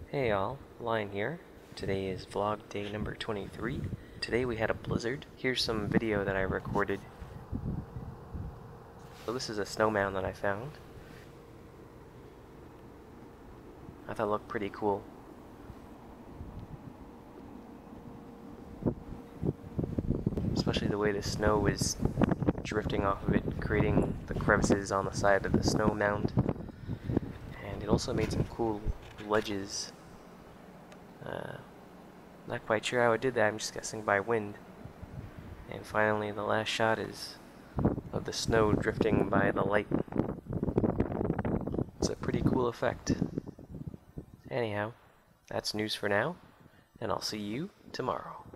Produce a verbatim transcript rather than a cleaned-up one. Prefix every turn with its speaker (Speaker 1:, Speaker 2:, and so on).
Speaker 1: Hey all, Lion here. Today is vlog day number twenty-three. Today we had a blizzard. Here's some video that I recorded. So this is a snow mound that I found. I thought it looked pretty cool. Especially the way the snow was drifting off of it, creating the crevices on the side of the snow mound. And it also made some cool ledges. Uh, not quite sure how it did that, I'm just guessing by wind. And finally the last shot is of the snow drifting by the light. It's a pretty cool effect. Anyhow, that's news for now, and I'll see you tomorrow.